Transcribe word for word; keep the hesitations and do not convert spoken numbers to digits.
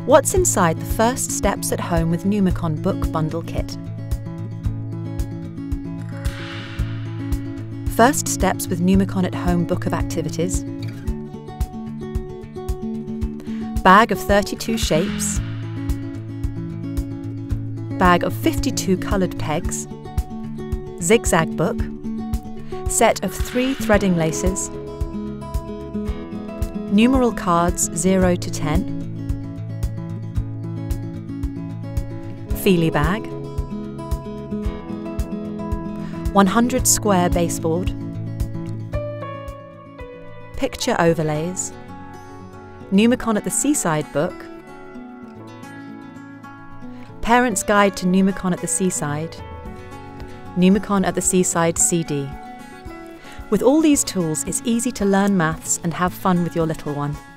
What's inside the First Steps at Home with Numicon book bundle kit? First Steps with Numicon at Home book of activities. Bag of thirty-two shapes. Bag of fifty-two coloured pegs. Zigzag book. Set of three threading laces. Numeral cards zero to ten. Feely bag. one hundred square baseboard. Picture overlays. Numicon at the Seaside book. Parent's Guide to Numicon at the Seaside. Numicon at the Seaside C D. With all these tools, it's easy to learn maths and have fun with your little one.